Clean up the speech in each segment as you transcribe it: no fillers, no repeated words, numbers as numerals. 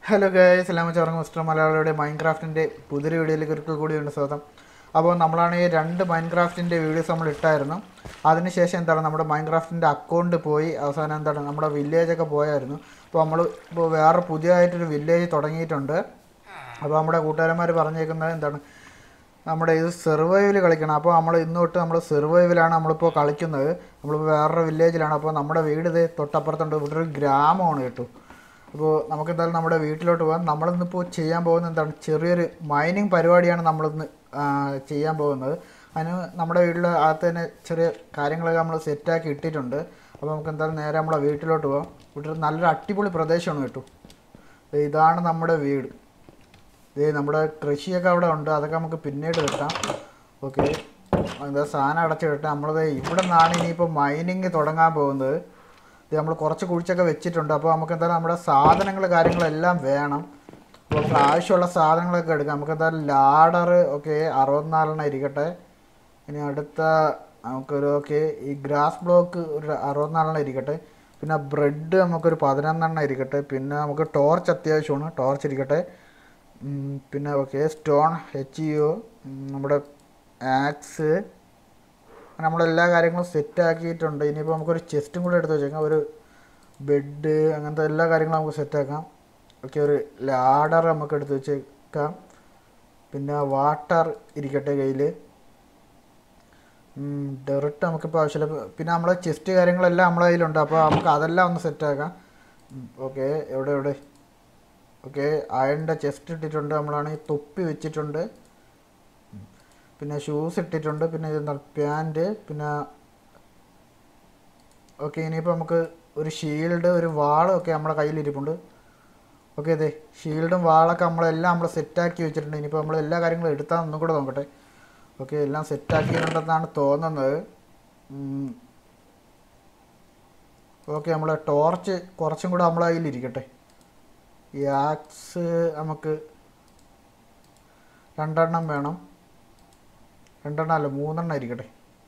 Hello guys, എല്ലാം വെച്ച് പറഞ്ഞ മിസ്റ്റർ മലയാളിയുടെ മൈൻക്രാഫ്റ്റിൻ്റെ പുതിയൊരു വീഡിയോയിലേക്ക് ഒരിക്കൽ കൂടിയുണ്ട് സ്വാഗതം. അപ്പോൾ നമ്മളാണെങ്കിൽ 2 മൈൻക്രാഫ്റ്റിൻ്റെ വീഡിയോസ് നമ്മൾ ഇട്ടായിരുന്നു. അതിനുശേഷം എന്താണ് നമ്മുടെ മൈൻക്രാഫ്റ്റിൻ്റെ അക്കൗണ്ട് പോയി അവസാനം എന്താണ് നമ്മുടെ വില്ലേജൊക്കെ പോയായിരുന്നു. അപ്പോൾ നമ്മൾ ഇപ്പോൾ വേറെ പുതിയതായിട്ടൊരു വില്ലേജ് തുടങ്ങിയിട്ടുണ്ട്. അപ്പോൾ നമ്മുടെ കൂട്ടുകാരന്മാർ പറഞ്ഞേക്കുന്നത് എന്താണ് നമ്മുടെ ഇത് സെർവൈവൽ കളിക്കണം. അപ്പോൾ നമ്മൾ ഇന്ന് തൊട്ട് നമ്മൾ സെർവൈവലാണ് നമ്മളിപ്പോൾ കളിക്കുന്നത്. നമ്മളിപ്പോൾ വേറൊരു വില്ലേജിലാണ്. അപ്പോൾ നമ്മുടെ വീട് ഇത് തൊട്ടപ്പുറത്തുണ്ട്. ഇവിടെ ഒരു ഗ്രാമമാണ് കേട്ടോ. അപ്പോൾ നമുക്ക് എന്തായാലും നമ്മുടെ വീട്ടിലോട്ട് പോകാം. നമ്മളിന്നിപ്പോൾ ചെയ്യാൻ പോകുന്നത് എന്താണ്, ചെറിയൊരു മൈനിങ് പരിപാടിയാണ് നമ്മളിന്ന് ചെയ്യാൻ പോകുന്നത്. അതിന് നമ്മുടെ വീട്ടിലെ അകത്ത് തന്നെ ചെറിയ കാര്യങ്ങളൊക്കെ നമ്മൾ സെറ്റാക്കി ഇട്ടിട്ടുണ്ട്. അപ്പോൾ നമുക്ക് എന്തായാലും നേരെ നമ്മളെ വീട്ടിലോട്ട് പോകാം. ഇവിടെ നല്ലൊരു അടിപൊളി പ്രദേശമാണ് കേട്ടോ. ഇതാണ് നമ്മുടെ വീട്. നമ്മുടെ കൃഷിയൊക്കെ അവിടെ ഉണ്ട്, അതൊക്കെ നമുക്ക് പിന്നീട് കിട്ടാം. ഓക്കെ, എന്താ സാധനം അടച്ചിട്ട് നമ്മളത് ഇവിടെ നിന്നാണ് ഇനിയിപ്പോൾ മൈനിങ് തുടങ്ങാൻ പോകുന്നത്. ഇത് നമ്മൾ കുറച്ച് കുഴിച്ചൊക്കെ വെച്ചിട്ടുണ്ട്. അപ്പോൾ നമുക്ക് എന്തായാലും നമ്മുടെ സാധനങ്ങൾ കാര്യങ്ങളെല്ലാം വേണം. അപ്പോൾ നമുക്ക് ആവശ്യമുള്ള സാധനങ്ങളൊക്കെ എടുക്കാം. നമുക്ക് എന്തായാലും ലാഡർ ഓക്കെ 64 ഇരിക്കട്ടെ. ഇനി അടുത്ത നമുക്കൊരു ഓക്കെ ഈ ഗ്രാസ് ബ്ലോക്ക് ഒരു 64 ഇരിക്കട്ടെ. പിന്നെ ബ്രെഡ് നമുക്കൊരു 11 ഇരിക്കട്ടെ. പിന്നെ നമുക്ക് ടോർച്ച് അത്യാവശ്യമാണ്, ടോർച്ച് ഇരിക്കട്ടെ. പിന്നെ ഓക്കെ സ്റ്റോൺ HEO, നമ്മുടെ ആക്സ്, നമ്മളെല്ലാ കാര്യങ്ങളും സെറ്റാക്കിയിട്ടുണ്ട്. ഇനിയിപ്പോൾ നമുക്കൊരു ചെസ്റ്റും കൂടെ എടുത്ത് വെച്ചേക്കാം. ഒരു ബെഡ് അങ്ങനത്തെ എല്ലാ കാര്യങ്ങളും നമുക്ക് സെറ്റാക്കാം. ഓക്കെ, ഒരു ലാഡർ നമുക്ക് എടുത്ത് വെച്ചേക്കാം. പിന്നെ വാട്ടർ ഇരിക്കട്ടെ കയ്യിൽ. ഡെറിട്ട് നമുക്കിപ്പോൾ ആവശ്യമില്ല. പിന്നെ നമ്മളെ ചെസ്റ്റ് കാര്യങ്ങളെല്ലാം നമ്മളെ കയ്യിലുണ്ട്. അപ്പോൾ നമുക്ക് അതെല്ലാം ഒന്ന് സെറ്റാക്കാം. ഓക്കെ, എവിടെ ഓക്കെ അയണിൻ്റെ ചെസ്റ്റ് ഇട്ടിട്ടുണ്ട്. നമ്മളാണെങ്കിൽ തൊപ്പി വെച്ചിട്ടുണ്ട്. പിന്നെ ഷൂസ് ഇട്ടിട്ടുണ്ട്. പിന്നെ ഇതെന്താണ് പാൻറ്റ്. പിന്നെ ഓക്കെ ഇനിയിപ്പോൾ നമുക്ക് ഒരു ഷീൽഡ് ഒരു വാളും ഒക്കെ നമ്മുടെ കയ്യിലിരിപ്പുണ്ട്. ഓക്കെ, അതെ ഷീൽഡും വാളൊക്കെ നമ്മളെല്ലാം നമ്മൾ സെറ്റാക്കി വെച്ചിട്ടുണ്ട്. ഇനിയിപ്പോൾ നമ്മൾ എല്ലാ കാര്യങ്ങളും എടുത്താൽ ഒന്നും കൂടെ നോക്കട്ടെ. ഓക്കെ, എല്ലാം സെറ്റാക്കിയിട്ടുണ്ടെന്നാണ് തോന്നുന്നത്. ഓക്കെ, നമ്മളെ ടോർച്ച് കുറച്ചും കൂടെ നമ്മളെ കയ്യിലിരിക്കട്ടെ. ഈ ആക്സ് നമുക്ക് 2 വേണം. 2 അല്ല 3 ഇരിക്കട്ടെ.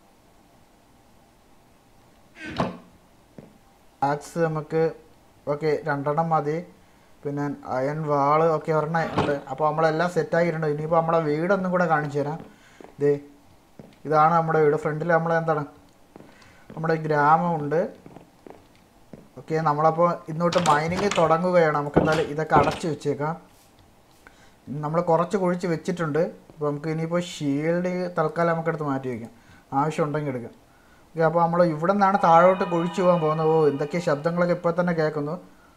ആക്സ് നമുക്ക് ഓക്കെ 2 മതി. പിന്നെ അയൺ വാള് ഒക്കെ 1 ഉണ്ട്. അപ്പോൾ നമ്മളെല്ലാം സെറ്റാക്കിയിട്ടുണ്ട്. ഇനിയിപ്പോൾ നമ്മളെ വീടൊന്നും കൂടെ കാണിച്ചു തരാം. ഇതാണ് നമ്മുടെ വീട്. ഫ്രണ്ടിൽ നമ്മളെന്താണ് നമ്മുടെ ഗ്രാമമുണ്ട്. ഓക്കെ, നമ്മളപ്പോൾ ഇന്നോട്ട് മൈനിങ് തുടങ്ങുകയാണ്. നമുക്ക് എന്തായാലും ഇതൊക്കെ അടച്ചു വെച്ചേക്കാം. നമ്മൾ കുറച്ച് കുഴിച്ച് വെച്ചിട്ടുണ്ട്. അപ്പോൾ നമുക്ക് ഇനിയിപ്പോൾ ഷീൽഡ് തൽക്കാലം നമുക്കെടുത്ത് മാറ്റി വയ്ക്കാം, ആവശ്യമുണ്ടെങ്കിൽ എടുക്കാം. ഓക്കെ, അപ്പോൾ നമ്മൾ ഇവിടെ നിന്നാണ് താഴോട്ട് കുഴിച്ച് പോകാൻ പോകുന്നത്. ഓ, എന്തൊക്കെ ശബ്ദങ്ങളൊക്കെ ഇപ്പോൾ തന്നെ കേൾക്കുന്നു.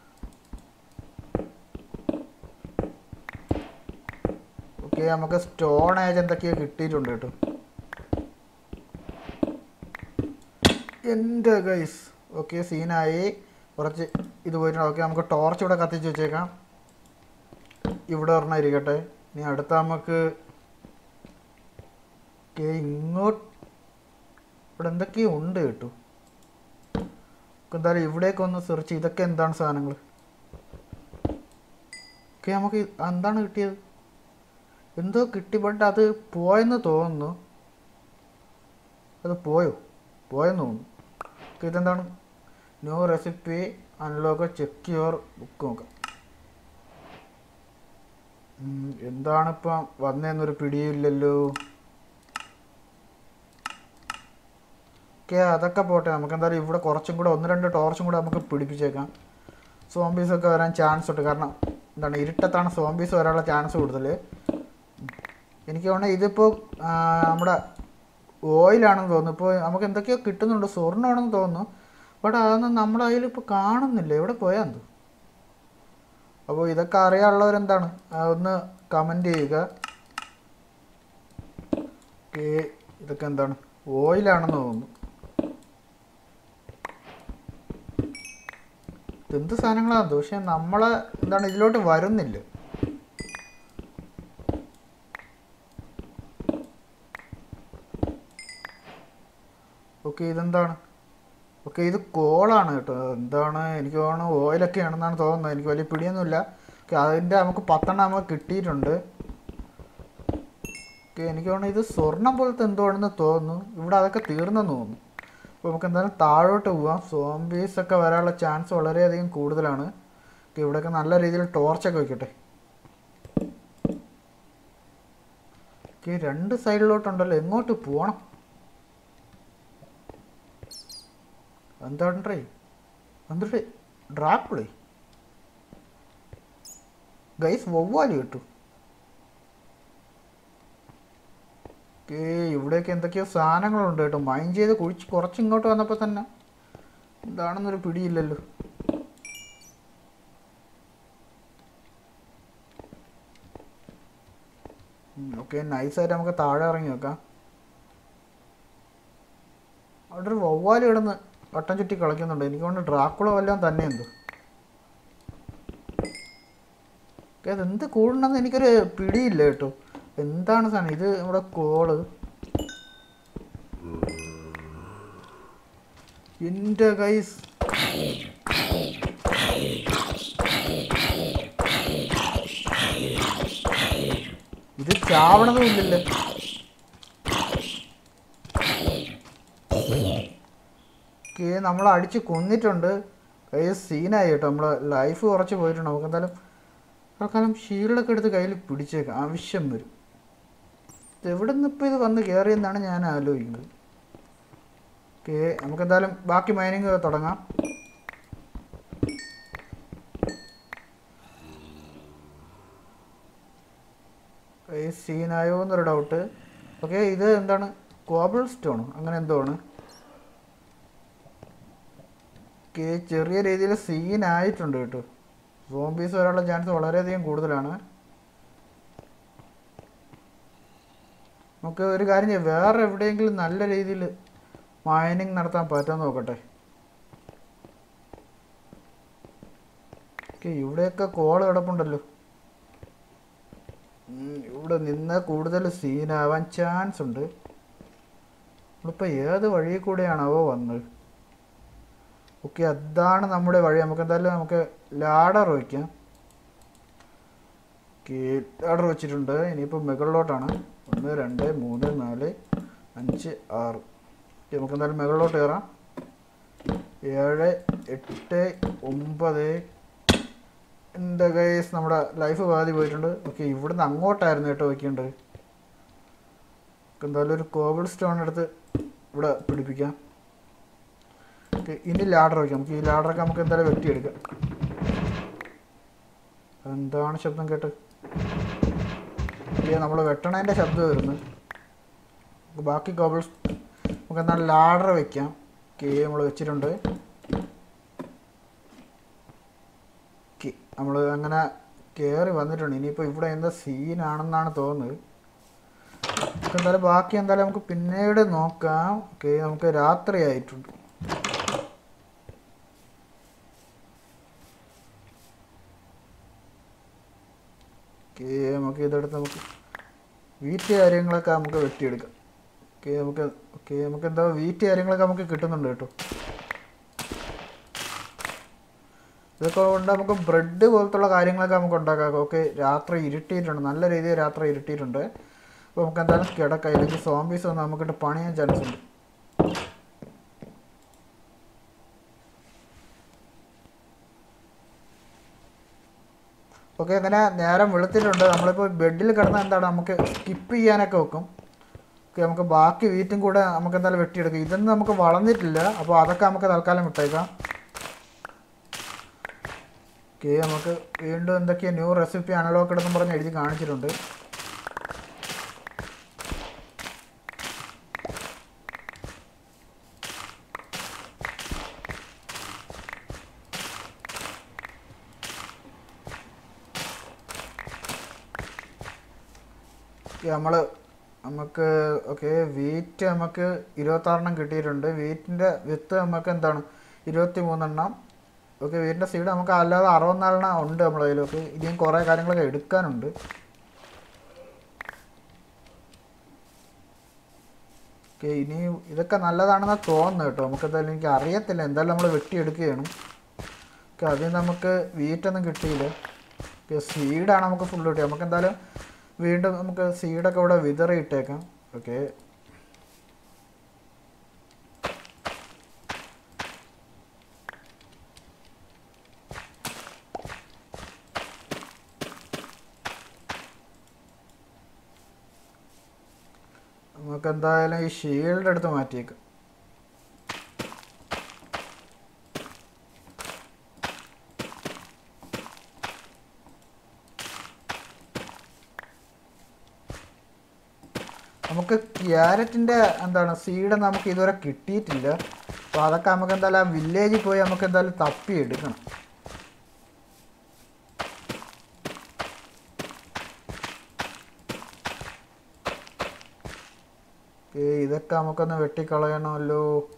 ഓക്കെ, നമുക്ക് സ്റ്റോൺ ഏജ് എന്തൊക്കെയോ കിട്ടിയിട്ടുണ്ട് കേട്ടോ. എൻ്റെ ഗൈസ് ഓക്കെ സീനായി. കുറച്ച് ഇത് പോയിട്ടുണ്ട്. ഓക്കെ, നമുക്ക് ടോർച്ച് ഇവിടെ കത്തിച്ച് വെച്ചേക്കാം. ഇവിടെ 1 ഇരിക്കട്ടെ. ഇനി അടുത്ത നമുക്ക് ഓക്കെ ഇങ്ങോട്ട് ഇവിടെ എന്തൊക്കെയോ ഉണ്ട് കേട്ടോ. എന്തായാലും ഇവിടേക്കൊന്ന് സെർച്ച്. ഇതൊക്കെ എന്താണ് സാധനങ്ങൾ? ഓക്കെ, നമുക്ക് എന്താണ് കിട്ടിയത്? എന്തോ കിട്ടി, ബട്ട് അത് പോയെന്ന് തോന്നുന്നു. അത് പോയെന്ന് തോന്നുന്നു. ഓക്കെ, ഇതെന്താണ്? New recipe unlock check your book നോക്കാം. എന്താണിപ്പം വന്നതെന്നൊരു പിടിയില്ലല്ലോ. ഓക്കെ, അതൊക്കെ പോട്ടെ. നമുക്ക് എന്തായാലും ഇവിടെ കുറച്ചും കൂടെ 1-2 ടോർച്ചും കൂടെ നമുക്ക് പിടിപ്പിച്ചേക്കാം. സോംബീസൊക്കെ വരാൻ ചാൻസ് ഉണ്ട്. കാരണം എന്താണ് ഇരുട്ടത്താണ് സോംബീസ് വരാനുള്ള ചാൻസ് കൂടുതൽ. എനിക്ക് തോന്നുന്നത് ഇതിപ്പോൾ നമ്മുടെ ഓയിലാണെന്ന് തോന്നുന്നു. ഇപ്പോൾ നമുക്ക് എന്തൊക്കെയോ കിട്ടുന്നുണ്ട്. സ്വർണ്ണമാണെന്ന് തോന്നുന്നു. ബട്ട് അതൊന്നും നമ്മുടെ കയ്യിൽ ഇപ്പോൾ കാണുന്നില്ല. എവിടെ പോയാന്ന്. അപ്പോൾ ഇതൊക്കെ അറിയാനുള്ളവരെന്താണ് ഒന്ന് കമൻറ്റ് ചെയ്യുക. ഓക്കെ, ഇതൊക്കെ എന്താണ് ഓയിലാണെന്ന് തോന്നുന്നു. എന്ത് സാധനങ്ങളാണ്, പക്ഷെ നമ്മളെ എന്താണ് ഇതിലോട്ട് വരുന്നില്ല. ഓക്കെ, ഇതെന്താണ്? ഓക്കെ, ഇത് കോളാണ് കേട്ടോ. എന്താണ് എനിക്ക് തോന്നുന്നു ഓയിലൊക്കെ ആണെന്നാണ് തോന്നുന്നത്. എനിക്ക് വലിയ പിടിയൊന്നുമില്ല. ഓക്കെ, അതിൻ്റെ നമുക്ക് 10 നമുക്ക് കിട്ടിയിട്ടുണ്ട്. ഓക്കെ, എനിക്ക് തോന്നുന്നു ഇത് സ്വർണം പോലത്തെ എന്തോ ആണെന്ന് തോന്നുന്നു. ഇവിടെ അതൊക്കെ തീർന്നെന്ന് തോന്നുന്നു. അപ്പോൾ നമുക്ക് എന്തായാലും താഴോട്ട് പോവാം. സോംബീസൊക്കെ വരാനുള്ള ചാൻസ് വളരെയധികം കൂടുതലാണ്. ഇവിടെയൊക്കെ നല്ല രീതിയിൽ ടോർച്ചൊക്കെ വെക്കട്ടെ. ഓക്കെ, 2 സൈഡിലോട്ടുണ്ടല്ലോ, എങ്ങോട്ട് പോകണം? എന്താണ്ടേ എന്നിട്ട് ഡ്രാക്കുളേ ഗൈസ് വവ്വാല് കിട്ടു. ഓക്കേ, ഇവിടെയൊക്കെ എന്തൊക്കെയോ സാധനങ്ങളുണ്ട് കേട്ടോ. മൈൻ ചെയ്ത് കുറച്ച് ഇങ്ങോട്ട് വന്നപ്പോൾ തന്നെ എന്താണെന്നൊരു പിടിയില്ലല്ലോ. ഓക്കെ, നൈസായിട്ട് നമുക്ക് താഴെ ഇറങ്ങി നോക്കാം. അവിടെ ഒരു വവ്വാല് കിടന്ന് വട്ടം ചുറ്റി കളിക്കുന്നുണ്ട്. എനിക്ക് കൊണ്ട് ഡ്രാക്കുള വല്ലതും തന്നെ എന്തോ. അതെന്ത് കൂടണമെന്ന് എനിക്കൊരു പിടിയില്ല കേട്ടോ. എന്താണ് സാധനം ഇത്? നമ്മുടെ കോള് എൻ്റെ ഗൈസ്, ഇത് ചാവണതും ഇല്ലല്ലോ. ഓക്കെ, നമ്മൾ അടിച്ച് കൊന്നിട്ടുണ്ട് ഗൈസ്. സീനായി കേട്ടോ. നമ്മളെ ലൈഫ് കുറച്ച് പോയിട്ടുണ്ട്. നമുക്ക് എന്തായാലും തൽക്കാലം ഷീൽഡൊക്കെ എടുത്ത് കയ്യിൽ പിടിച്ചേക്കാം, ആവശ്യം വരും. എവിടെ നിന്നിപ്പോൾ ഇത് വന്ന് കയറിയെന്നാണ് ഞാൻ ആലോചിക്കുന്നത്. ഓക്കെ, നമുക്കെന്തായാലും ബാക്കി മൈനിങ് തുടങ്ങാം. സീനായോ എന്നൊരു ഡൗട്ട്. ഓക്കെ, ഇത് എന്താണ്? കോബിൾ സ്റ്റോണോ അങ്ങനെ എന്തോ ആണ്. ഓക്കെ, ചെറിയ രീതിയിൽ സീനായിട്ടുണ്ട് കേട്ടോ. സോംബീസ് വരാനുള്ള ചാൻസ് വളരെയധികം കൂടുതലാണ്. നമുക്ക് ഒരു കാര്യം ചെയ്യാം, വേറെ എവിടെയെങ്കിലും നല്ല രീതിയിൽ മൈനിങ് നടത്താൻ പറ്റുമെന്ന് നോക്കട്ടെ. ഓക്കെ, ഇവിടെയൊക്കെ കോൾ കിടപ്പുണ്ടല്ലോ. ഇവിടെ നിന്ന് കൂടുതൽ സീനാവാൻ ചാൻസ് ഉണ്ട്. നമ്മളിപ്പോൾ ഏത് വഴി കൂടെയാണാവോ വന്നത്? ഓക്കെ, അതാണ് നമ്മുടെ വഴി. നമുക്ക് എന്തായാലും നമുക്ക് ലാഡർ വയ്ക്കാം. ഓക്കെ, ലാഡർ വെച്ചിട്ടുണ്ട്. ഇനിയിപ്പോൾ മുകളിലോട്ടാണ്. 1 2 3 4 5 6. നമുക്ക് എന്തായാലും മുകളിലോട്ട് കയറാം. 7 8 9. എൻ്റെ ഗൈസ്, നമ്മുടെ ലൈഫ് പാതി പോയിട്ടുണ്ട്. ഓക്കെ, ഇവിടുന്ന് അങ്ങോട്ടായിരുന്നു കേട്ടോ വയ്ക്കേണ്ടത്. എന്തായാലും ഒരു കോബിൾ സ്റ്റോൺ എടുത്ത് ഇവിടെ പിടിപ്പിക്കാം. ഓക്കെ, ഇനി ലാഡർ വയ്ക്കാം. നമുക്ക് ഈ ലാഡറൊക്കെ നമുക്ക് എന്തായാലും വെട്ടിയെടുക്കാം. എന്താണ് ശബ്ദം കേട്ട്? നമ്മൾ വെട്ടണതിൻ്റെ ശബ്ദം വരുന്നു. ബാക്കി കോബിൾ നമുക്ക് എന്തായാലും ലാഡർ വയ്ക്കാം. ഓക്കെ, നമ്മൾ വെച്ചിട്ടുണ്ട്. ഓക്കെ, നമ്മൾ അങ്ങനെ കയറി വന്നിട്ടുണ്ട്. ഇനിയിപ്പോൾ ഇവിടെ എന്താ സീനാണെന്നാണ് തോന്നുന്നത്. നമുക്ക് എന്തായാലും ബാക്കി എന്തായാലും നമുക്ക് പിന്നീട് നോക്കാം. ഓക്കെ, നമുക്ക് രാത്രി ആയിട്ടുണ്ട്. ഓക്കെ, നമുക്ക് ഇതെടുത്ത് നമുക്ക് വീറ്റ് കാര്യങ്ങളൊക്കെ നമുക്ക് വെട്ടിയെടുക്കാം. നമുക്ക് എന്താ വീറ്റ് കാര്യങ്ങളൊക്കെ നമുക്ക് കിട്ടുന്നുണ്ട് കേട്ടോ. ഇതൊക്കെ കൊണ്ട് നമുക്ക് ബ്രെഡ് പോലത്തുള്ള കാര്യങ്ങളൊക്കെ നമുക്ക് ഉണ്ടാക്കാം. ഓക്കെ, രാത്രി ഇരുട്ടിയിട്ടുണ്ട്, നല്ല രീതിയിൽ രാത്രി ഇരുട്ടിയിട്ടുണ്ട്. അപ്പോൾ നമുക്ക് എന്തായാലും കിടക്കാം. ഇല്ലെങ്കിൽ സോംബീസ് വന്ന് നമുക്കിട്ട് പണിയാൻ ചാൻസ് ഉണ്ട്. ഓക്കെ, അങ്ങനെ നേരം വെളുത്തിട്ടുണ്ട്. നമ്മളിപ്പോൾ ബെഡിൽ കിടന്നാൽ എന്താണ് നമുക്ക് സ്കിപ്പ് ചെയ്യാനൊക്കെ വെക്കും. ഓക്കെ, നമുക്ക് ബാക്കി വീറ്റും കൂടെ നമുക്ക് എന്തായാലും വെട്ടിയെടുക്കാം. ഇതൊന്നും നമുക്ക് വളർന്നിട്ടില്ല, അപ്പോൾ അതൊക്കെ നമുക്ക് തൽക്കാലം വിട്ടേക്കാം. ഓക്കെ, നമുക്ക് വീണ്ടും എന്തൊക്കെയോ ന്യൂ റെസിപ്പി അനലോക്ക് ഇടുന്നും പറഞ്ഞ് എഴുതി കാണിച്ചിട്ടുണ്ട്. നമുക്ക് ഓക്കെ, വീറ്റ് നമുക്ക് 26 കിട്ടിയിട്ടുണ്ട്. വീറ്റിൻ്റെ വിത്ത് നമുക്ക് എന്താണ് 23. ഓക്കെ, വീടിൻ്റെ സീഡ് നമുക്ക് അല്ലാതെ 64 ഉണ്ട് നമ്മുടെ കയ്യിൽ. ഓക്കെ, ഇനിയും കുറേ കാര്യങ്ങളൊക്കെ എടുക്കാനുണ്ട്. ഓക്കെ, ഇനി ഇതൊക്കെ നല്ലതാണെന്നാണ് തോന്നുന്നത് കേട്ടോ. നമുക്കെന്തായാലും എനിക്ക് അറിയത്തില്ല, എന്തായാലും നമ്മൾ വെട്ടിയെടുക്കുകയാണ്. ഓക്കെ, അതിന് നമുക്ക് വീറ്റൊന്നും കിട്ടിയില്ല. ഓക്കെ, സീഡാണ് നമുക്ക് ഫുൾ കിട്ടിയത്. നമുക്ക് എന്തായാലും വീണ്ടും നമുക്ക് സീഡൊക്കെ ഇവിടെ വിതറിയിട്ടേക്കാം. ഓക്കെ, നമുക്ക് എന്തായാലും ഈ ഷീൽഡ് എടുത്ത് മാറ്റിയേക്കാം. നമുക്ക് ക്യാരറ്റിൻ്റെ എന്താണ് സീഡ് നമുക്ക് ഇതുവരെ കിട്ടിയിട്ടില്ല. അപ്പോൾ അതൊക്കെ നമുക്ക് എന്തായാലും ആ വില്ലേജിൽ പോയി നമുക്ക് എന്തായാലും തപ്പി എടുക്കണം. ഇതൊക്കെ നമുക്കൊന്ന് വെട്ടിക്കളയണമല്ലോ.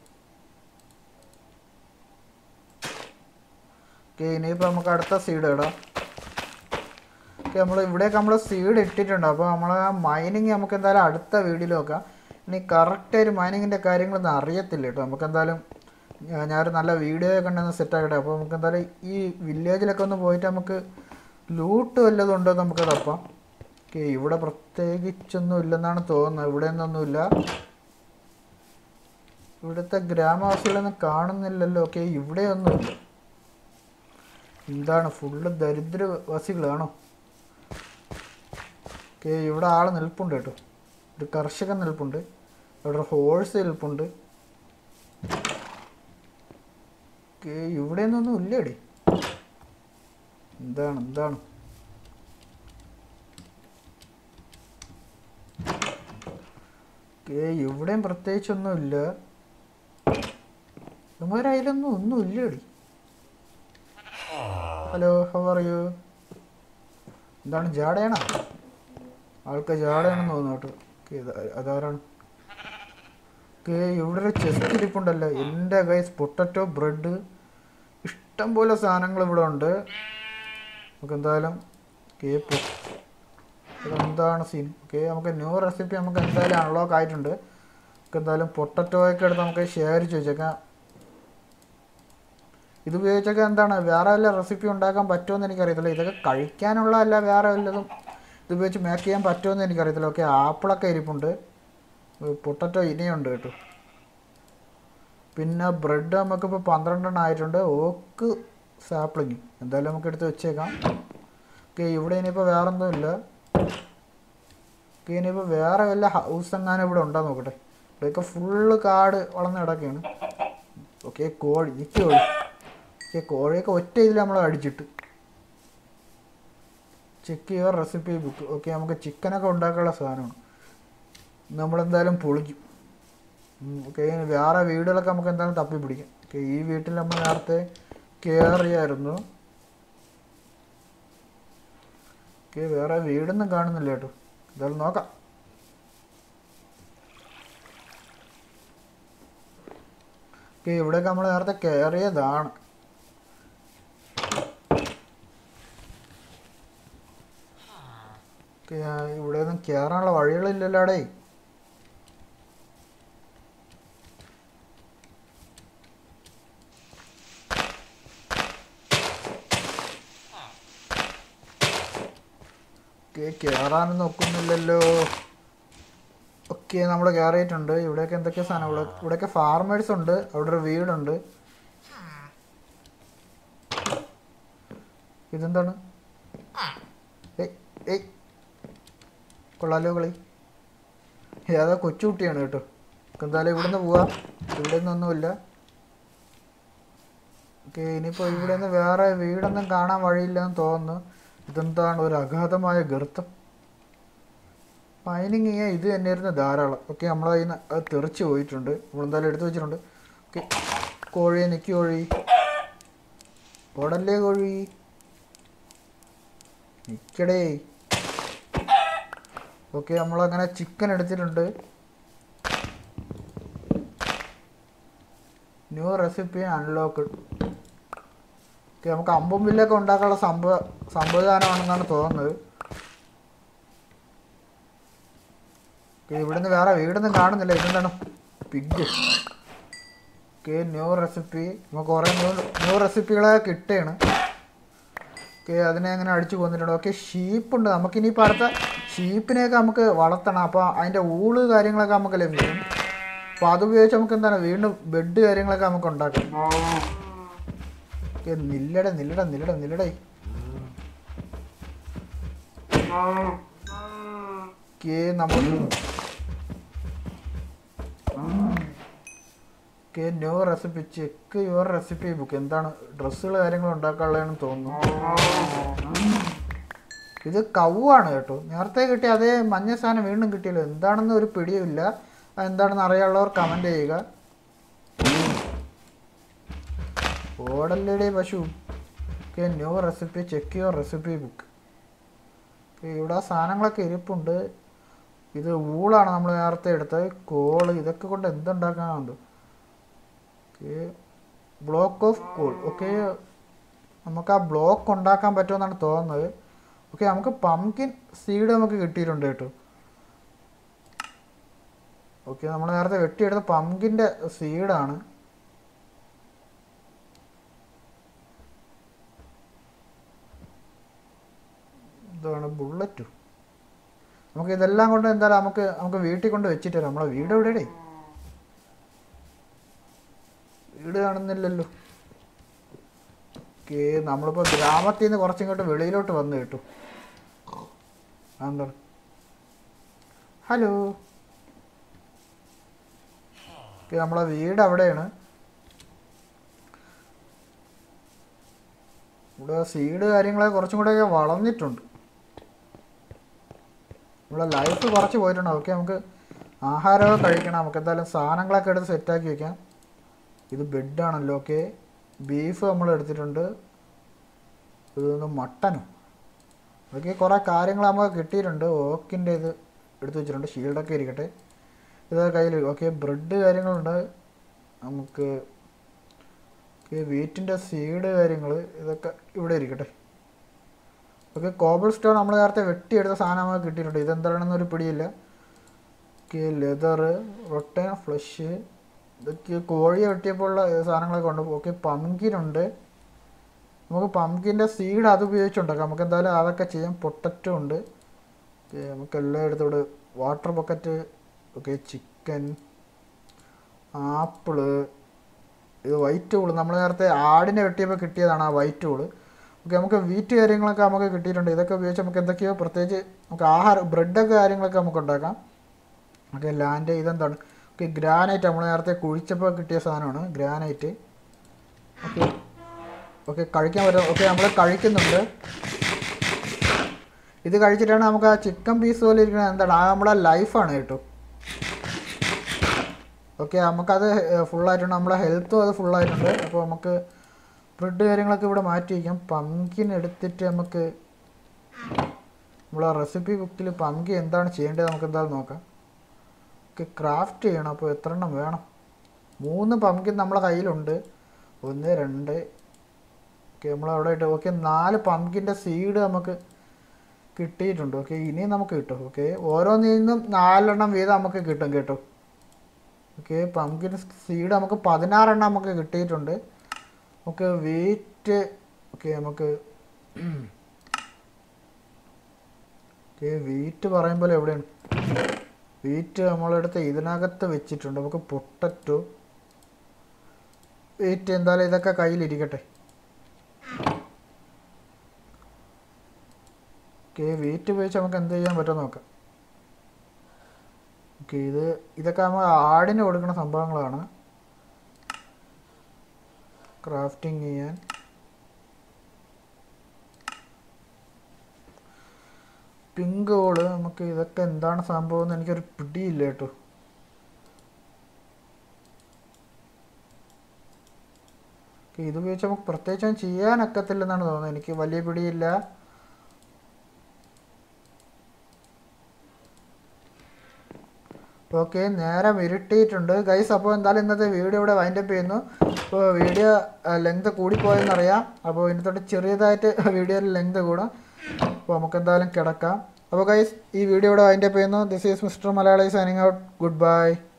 ഇനിയിപ്പോൾ നമുക്ക് അടുത്ത സീഡ് ഇടാം. നമ്മൾ ഇവിടെയൊക്കെ നമ്മൾ സീഡ് ഇട്ടിട്ടുണ്ട്. അപ്പോൾ നമ്മൾ ആ മൈനിങ് നമുക്ക് എന്തായാലും അടുത്ത വീഡിയോയിൽ നോക്കാം. ഇനി കറക്റ്റ് ഒരു മൈനിങ്ങിൻ്റെ കാര്യങ്ങളൊന്നും അറിയത്തില്ല കേട്ടോ. നമുക്ക് എന്തായാലും ഞാനൊരു നല്ല വീഡിയോ കണ്ടെന്ന് സെറ്റാക്കട്ടെ. അപ്പോൾ നമുക്ക് എന്തായാലും ഈ വില്ലേജിലൊക്കെ ഒന്ന് പോയിട്ട് നമുക്ക് ലൂട്ട് വല്ലതും ഉണ്ടോ നമുക്ക് തപ്പാം. ഇവിടെ പ്രത്യേകിച്ചൊന്നും ഇല്ലെന്നാണ് തോന്നുന്നത്. ഇവിടെ നിന്നൊന്നുമില്ല. ഇവിടുത്തെ ഗ്രാമവാസികളൊന്നും കാണുന്നില്ലല്ലോ. ഇവിടെയൊന്നുമില്ല. എന്താണ് ഫുള്ള് ദരിദ്രവാസികളാണോ? ഇവിടെ ആൾ നിൽപ്പുണ്ട് കേട്ടോ. ഒരു കർഷകൻ നിൽപ്പുണ്ട്. ഇവിടെ ഹോഴ്സ് നിൽപ്പുണ്ട്. ഇവിടെ നിന്നൊന്നും ഇല്ലേടി. എന്താണ് ഇവിടെയും പ്രത്യേകിച്ചൊന്നുമില്ല. ഇവന്മാരതിലൊന്നും ഒന്നും ഇല്ലേടി. Hello, how are you? എന്താണ് ജാടയാണോ? ആൾക്കാർ ജാടയാണെന്ന് തോന്നുന്നു കേട്ടോ. അതാരാണ്? ഇവിടെ ഒരു ചെസ്റ്റ് ഇരിപ്പുണ്ടല്ലോ. എൻ്റെ ഗൈസ് പൊട്ടറ്റോ ബ്രെഡ് ഇഷ്ടം പോലെ സാധനങ്ങൾ ഇവിടെ ഉണ്ട്. നമുക്ക് എന്തായാലും എന്താണ് സീൻ? നമുക്ക് ന്യൂ റെസിപ്പി നമുക്ക് എന്തായാലും അൺലോക്ക് ആയിട്ടുണ്ട്. നമുക്ക് എന്തായാലും പൊട്ടറ്റോയൊക്കെ എടുത്ത് നമുക്ക് ശേഖരിച്ച് വെച്ചേക്കാം. ഇത് ഉപയോഗിച്ചൊക്കെ എന്താണ് വേറെ വല്ല റെസിപ്പി ഉണ്ടാക്കാൻ പറ്റുമെന്ന് എനിക്കറിയത്തില്ല. ഇതൊക്കെ കഴിക്കാനുള്ള അല്ല, വേറെ വല്ലതും ഇത് ഉപയോഗിച്ച് മേക്ക് ചെയ്യാൻ പറ്റുമെന്ന് എനിക്കറിയത്തില്ല. ആപ്പിളൊക്കെ ഇരിപ്പുണ്ട്. പൊട്ടറ്റോ ഇനിയുണ്ട് കേട്ടോ. പിന്നെ ബ്രെഡ് നമുക്കിപ്പോൾ 12 ആയിട്ടുണ്ട്. ഓക്ക് സാപ്ലിങ് എന്തായാലും നമുക്ക് എടുത്ത് വെച്ചേക്കാം. ഇവിടെ ഇനിയിപ്പോൾ വേറെ ഒന്നും ഇല്ല. ഇനിയിപ്പോൾ വേറെ വല്ല ഹൗസ് എങ്ങാനും ഇവിടെ ഉണ്ടോ നോക്കട്ടെ. ഇവിടെയൊക്കെ ഫുള്ള് കാട് വളർന്ന് കിടക്കുകയാണ്. കോഴി കോഴി കോഴിയൊക്കെ ഒറ്റ ഇതിൽ നമ്മൾ അടിച്ചിട്ട് ചെക്ക് ചെയ്യുക. Recipe book. നമുക്ക് ചിക്കനൊക്കെ ഉണ്ടാക്കാനുള്ള സാധനമാണ്. നമ്മളെന്തായാലും പൊളിക്കും. വേറെ വീടുകളൊക്കെ നമുക്ക് എന്തായാലും തപ്പി പിടിക്കാം. ഈ വീട്ടിൽ നമ്മൾ നേരത്തെ കയറിയായിരുന്നു. വേറെ വീടൊന്നും കാണുന്നില്ല കേട്ടോ. എന്തായാലും നോക്കാം. ഇവിടെയൊക്കെ നമ്മൾ നേരത്തെ കയറിയതാണ്. ഇവിടെ ഒന്നും കയറാനുള്ള വഴികളില്ലല്ലോടേ. കയറാനും നോക്കുന്നില്ലല്ലോ. നമ്മൾ കയറിയിട്ടുണ്ട്. ഇവിടെയൊക്കെ എന്തൊക്കെയാ സാധനം? ഇവിടെയൊക്കെ ഫാർമേഴ്സ് ഉണ്ട്. അവിടെ ഒരു വീടുണ്ട്. ഇതെന്താണ്? കൊള്ളാലോ കളി. ഏതാ കൊച്ചുകുട്ടിയാണ് കേട്ടോ. എന്തായാലും ഇവിടുന്ന് പോവാം. ഇവിടെ നിന്നൊന്നുമില്ല. ഇനിയിപ്പോൾ ഇവിടെ നിന്ന് വേറെ വീടൊന്നും കാണാൻ വഴിയില്ലെന്ന് തോന്നുന്നു. ഇതെന്താണ് ഒരു അഗാധമായ ഗർത്തം. മൈനിങ് ചെയ്യാൻ ഇത് തന്നെയായിരുന്നു ധാരാളം. നമ്മളതിൽ നിന്ന് അത് തെറിച്ച് പോയിട്ടുണ്ട്. നമ്മളെന്തായാലും എടുത്തു വെച്ചിട്ടുണ്ട്. കോഴി നിൽക്കി. കോഴി ഓടല്ലേ. കോഴി നിൽക്കടേ. നമ്മളങ്ങനെ ചിക്കൻ എടുത്തിട്ടുണ്ട്. New recipe unlocked. നമുക്ക് അമ്പും വില്ലൊക്കെ ഉണ്ടാക്കാനുള്ള സംവിധാനമാണെന്നാണ് തോന്നുന്നത്. ഇവിടുന്ന് വേറെ വീടൊന്നും കാണുന്നില്ല. ഇതെന്താണ്? പിഗ്. New recipe. നമുക്ക് കുറേ ന്യൂ റെസിപ്പികളെ കിട്ടുകയാണ്. അതിനെ അങ്ങനെ അടിച്ചു കൊന്നിട്ടുണ്ട്. ഷീപ്പുണ്ട്. നമുക്കിനിയിപ്പോൾ അടുത്ത ഷീപ്പിനെയൊക്കെ നമുക്ക് വളർത്തണം. അപ്പോൾ അതിൻ്റെ ഊള് കാര്യങ്ങളൊക്കെ നമുക്ക് ലഭിക്കും. അപ്പോൾ അതുപയോഗിച്ച് നമുക്ക് എന്താണ് വീണ്ടും ബെഡ് കാര്യങ്ങളൊക്കെ നമുക്ക് ഉണ്ടാക്കാം. നില്ലടേ. Okay new recipe check your recipe book. എന്താണ് ഡ്രസ്സുകൾ കാര്യങ്ങൾ ഉണ്ടാക്കാനുള്ളതെന്ന് തോന്നുന്നു. ഇത് കൗവാണ് കേട്ടോ. നേരത്തെ കിട്ടിയ അതേ മഞ്ഞ സാധനം വീണ്ടും കിട്ടിയല്ലോ. എന്താണെന്ന് ഒരു പിടിയുമില്ല. എന്താണെന്ന് അറിയാനുള്ളവർ കമൻറ്റ് ചെയ്യുക. ഓടല്ലേടേ പശു. Okay new recipe check your recipe book. ഇവിടെ സാധനങ്ങളൊക്കെ ഇരിപ്പുണ്ട്. ഇത് ഊളാണ് നമ്മൾ നേരത്തെ എടുത്തത്. കോള് ഇതൊക്കെ കൊണ്ട് എന്തുണ്ടാക്കാനുണ്ട്. Okay block of coal. Okay നമുക്ക് ആ ബ്ലോക്ക് ഉണ്ടാക്കാൻ പറ്റുമെന്നാണ് തോന്നുന്നത്. ഓക്കെ നമുക്ക് പംകിൻ സീഡ് നമുക്ക് കിട്ടിയിട്ടുണ്ട് കേട്ടോ. ഓക്കെ നമ്മൾ നേരത്തെ വെട്ടിയെടുത്ത പംകിൻ്റെ സീഡാണ്. ഇതാണ് ബുള്ളറ്റ്. നമുക്ക് ഇതെല്ലാം കൊണ്ട് എന്തായാലും നമുക്ക് വീട്ടിൽ കൊണ്ട് വെച്ചിട്ട് വരാം. നമ്മളെ വീട് എവിടെയേ? വീട് കാണുന്നില്ലല്ലോ. ഓക്കെ നമ്മളിപ്പോൾ ഗ്രാമത്തിൽ നിന്ന് കുറച്ചിങ്ങോട്ട് വെളിയിലോട്ട് വന്ന് കേട്ടു. എന്താണ്? ഹലോ. ഓക്കെ നമ്മളെ വീട് അവിടെയാണ്. ഇവിടെ സീഡ് കാര്യങ്ങളൊക്കെ കുറച്ചും കൂടെയൊക്കെ വളർന്നിട്ടുണ്ട്. നമ്മളെ ലൈഫ് കുറച്ച് പോയിട്ടുണ്ട്. ഓക്കെ നമുക്ക് ആഹാരമൊക്കെ കഴിക്കണം. നമുക്ക് എന്തായാലും സാധനങ്ങളൊക്കെ എടുത്ത് സെറ്റാക്കി വെക്കാം. ഇത് ബെഡാണല്ലോ. ഓക്കെ ബീഫ് നമ്മൾ എടുത്തിട്ടുണ്ട്. ഇതൊന്ന് മട്ടനും. ഓക്കെ കുറേ കാര്യങ്ങൾ നമുക്ക് കിട്ടിയിട്ടുണ്ട്. ഓക്കിൻ്റെ ഇത് എടുത്ത് വെച്ചിട്ടുണ്ട്. ഷീൽഡൊക്കെ ഇരിക്കട്ടെ. ഇത് കയ്യിൽ. ഓക്കെ ബ്രെഡ് കാര്യങ്ങളുണ്ട് നമുക്ക്. ഓക്കെ വീറ്റിൻ്റെ സീഡ് കാര്യങ്ങൾ ഇതൊക്കെ ഇവിടെ ഇരിക്കട്ടെ. ഓക്കെ കോബിൾ സ്റ്റോൺ നമ്മൾ നേരത്തെ വെട്ടിയെടുത്ത സാധനം നമുക്ക് കിട്ടിയിട്ടുണ്ട്. ഇതെന്താണെന്നൊരു പിടിയില്ല. ഓക്കെ ലെതർ റൊട്ടൻ ഫ്ലഷ് ഇതൊക്കെ കോഴിയെ വെട്ടിയപ്പോൾ ഉള്ള സാധനങ്ങളൊക്കെ ഉണ്ട്. ഓക്കെ പംകിനുണ്ട്. നമുക്ക് പംകിൻ്റെ സീഡ് അത് ഉപയോഗിച്ചുണ്ടാക്കാം. നമുക്ക് എന്തായാലും അതൊക്കെ ചെയ്യാം. പൊട്ടറ്റോ ഉണ്ട്. ഓക്കെ നമുക്ക് എല്ലാം എടുത്തോട്. Water bucket. Okay chicken apple. ഇത് വൈറ്റ് ഊള് നമ്മൾ നേരത്തെ ആടിനെ വെട്ടിയപ്പോൾ കിട്ടിയതാണ് ആ വൈറ്റ് ഊള്. ഓക്കെ നമുക്ക് വീറ്റ് കാര്യങ്ങളൊക്കെ നമുക്ക് കിട്ടിയിട്ടുണ്ട്. ഇതൊക്കെ ഉപയോഗിച്ച് നമുക്ക് എന്തൊക്കെയോ പ്രത്യേകിച്ച് നമുക്ക് ആഹാരം ബ്രെഡൊക്കെ കാര്യങ്ങളൊക്കെ നമുക്ക് ഉണ്ടാക്കാം. ഓക്കെ ലാൻഡ് ഇതെന്താണ്? ഓക്കെ ഗ്രാനൈറ്റ് നമ്മൾ നേരത്തെ കുഴിച്ചപ്പോൾ കിട്ടിയ സാധനമാണ് ഗ്രാനൈറ്റ്. ഓക്കെ ഓക്കെ കഴിക്കാൻ പറ്റും. ഓക്കെ നമ്മൾ കഴിക്കുന്നുണ്ട്. ഇത് കഴിച്ചിട്ടാണ് നമുക്ക് ആ ചിക്കൻ പീസ് പോലെ ഇരിക്കുന്നത്. എന്താണ് ആ നമ്മളെ ലൈഫാണ് കേട്ടോ. ഓക്കെ നമുക്കത് ഫുള്ളായിട്ടുണ്ട്. നമ്മളെ ഹെൽത്തും അത് ഫുള്ളായിട്ടുണ്ട്. അപ്പോൾ നമുക്ക് ബ്രെഡ് കാര്യങ്ങളൊക്കെ ഇവിടെ മാറ്റി വയ്ക്കാം. പംകിൻ എടുത്തിട്ട് നമുക്ക് നമ്മളെ റെസിപ്പി ബുക്കിൽ പംകിൻ എന്താണ് ചെയ്യേണ്ടത് നമുക്ക് എന്തായാലും നോക്കാം. ഓക്കെ ക്രാഫ്റ്റ് ചെയ്യണം. അപ്പോൾ എത്ര എണ്ണം വേണം? 3 പംകിൻ നമ്മളെ കയ്യിലുണ്ട്. 1 2. ഓക്കെ നമ്മളവിടെ ഇട്ട്. ഓക്കെ 4 പംകിൻ്റെ സീഡ് നമുക്ക് കിട്ടിയിട്ടുണ്ട്. ഓക്കെ ഇനിയും നമുക്ക് കിട്ടും. ഓക്കെ ഓരോന്നിൽ നിന്നും 4 എണ്ണം വീതം നമുക്ക് കിട്ടും കേട്ടോ. ഓക്കെ പംകിൻ സീഡ് നമുക്ക് 16 എണ്ണം നമുക്ക് കിട്ടിയിട്ടുണ്ട്. Okay wheat. ഓക്കെ നമുക്ക് ഓക്കെ വീറ്റ് പറയുമ്പോൾ എവിടെയാണ്? വീറ്റ് നമ്മളെടുത്ത് ഇതിനകത്ത് വെച്ചിട്ടുണ്ട്. നമുക്ക് പൊട്ടറ്റോ വീറ്റ് എന്തായാലും ഇതൊക്കെ കയ്യിലിരിക്കട്ടെ. ഓക്കെ വീറ്റ് ഉപയോഗിച്ച് നമുക്ക് എന്ത് ചെയ്യാൻ പറ്റുമോ നോക്കാം. ഓക്കെ ഇതൊക്കെ നമ്മൾ ആടിന് കൊടുക്കുന്ന സംഭവങ്ങളാണ്. ക്രാഫ്റ്റിംഗ് ചെയ്യാൻ. പിങ്ക് ഹോള് നമുക്ക് ഇതൊക്കെ എന്താണ് സംഭവം എന്ന് എനിക്കൊരു പിടിയില്ല കേട്ടോ. ഇത് ഉപയോഗിച്ച് നമുക്ക് പ്രത്യേകിച്ചും ചെയ്യാനൊക്കത്തില്ലെന്നാണ് തോന്നുന്നത്. എനിക്ക് വലിയ പിടിയില്ല. ഓക്കെ നേരം ഇരുട്ടിയിട്ടുണ്ട് ഗൈസ്. അപ്പോൾ എന്തായാലും ഇന്നത്തെ വീഡിയോ ഇവിടെ വൈൻഡപ്പ് ചെയ്യുന്നു. അപ്പോൾ വീഡിയോ ലെങ്ത് കൂടിപ്പോയെന്നറിയാം. അപ്പോൾ ഇതിനകത്തോട്ട് ചെറിയതായിട്ട് വീഡിയോയിൽ ലെങ്ത് കൂടാം. അപ്പോൾ നമുക്ക് എന്തായാലും കിടക്കാം. അപ്പോൾ ഗൈസ് ഈ വീഡിയോ ഇവിടെ വൈൻഡപ്പ് ചെയ്യുന്നു. This is mister Malayali signing out. Good by.